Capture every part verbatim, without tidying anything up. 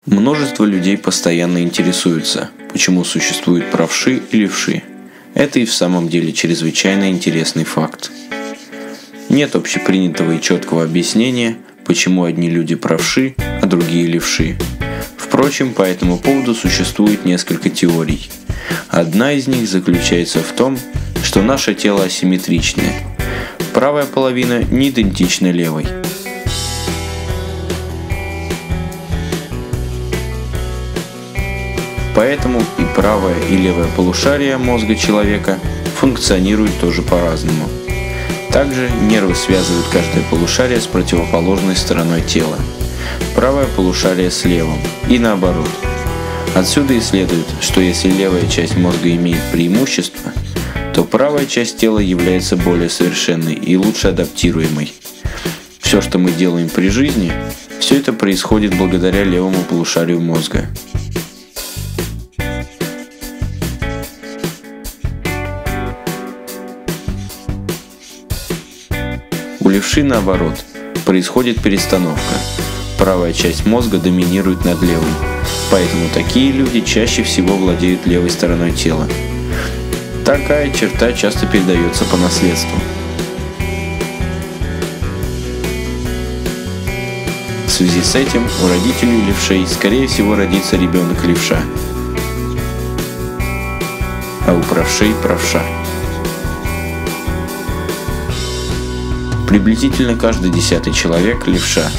Множество людей постоянно интересуются, почему существуют правши и левши. Это и в самом деле чрезвычайно интересный факт. Нет общепринятого и четкого объяснения, почему одни люди правши, а другие левши. Впрочем, по этому поводу существует несколько теорий. Одна из них заключается в том, что наше тело асимметричное. Правая половина не идентична левой. Поэтому и правое, и левое полушария мозга человека функционируют тоже по-разному. Также нервы связывают каждое полушарие с противоположной стороной тела. Правое полушарие с левым и наоборот. Отсюда и следует, что если левая часть мозга имеет преимущество, то правая часть тела является более совершенной и лучше адаптируемой. Все, что мы делаем при жизни, все это происходит благодаря левому полушарию мозга. У левши наоборот, происходит перестановка. Правая часть мозга доминирует над левой, поэтому такие люди чаще всего владеют левой стороной тела. Такая черта часто передается по наследству. В связи с этим у родителей левшей скорее всего родится ребенок левша, а у правшей правша. Приблизительно каждый десятый человек левша.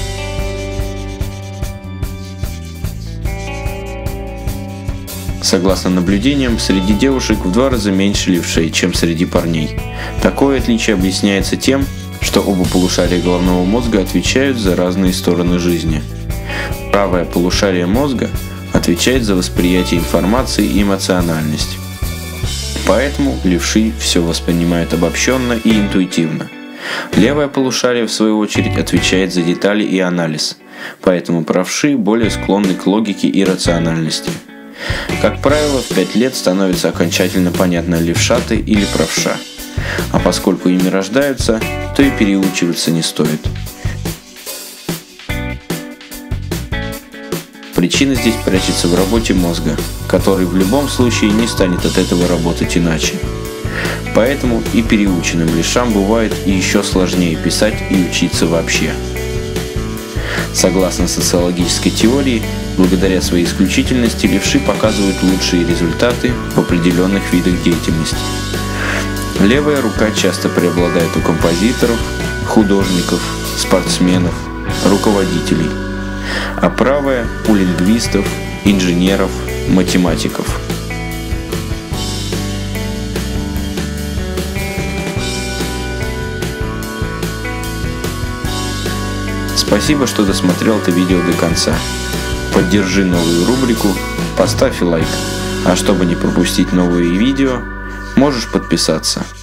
Согласно наблюдениям, среди девушек в два раза меньше левшей, чем среди парней. Такое отличие объясняется тем, что оба полушария головного мозга отвечают за разные стороны жизни. Правое полушарие мозга отвечает за восприятие информации и эмоциональность. Поэтому левши все воспринимают обобщенно и интуитивно. Левое полушарие, в свою очередь, отвечает за детали и анализ, поэтому правши более склонны к логике и рациональности. Как правило, в пять лет становится окончательно понятно, левша ты или правша, а поскольку ими рождаются, то и переучиваться не стоит. Причина здесь прячется в работе мозга, который в любом случае не станет от этого работать иначе. Поэтому и переученным левшам бывает и еще сложнее писать и учиться вообще. Согласно социологической теории, благодаря своей исключительности левши показывают лучшие результаты в определенных видах деятельности. Левая рука часто преобладает у композиторов, художников, спортсменов, руководителей, а правая – у лингвистов, инженеров, математиков. Спасибо, что досмотрел это видео до конца. Поддержи новую рубрику, поставь лайк, а чтобы не пропустить новые видео, можешь подписаться.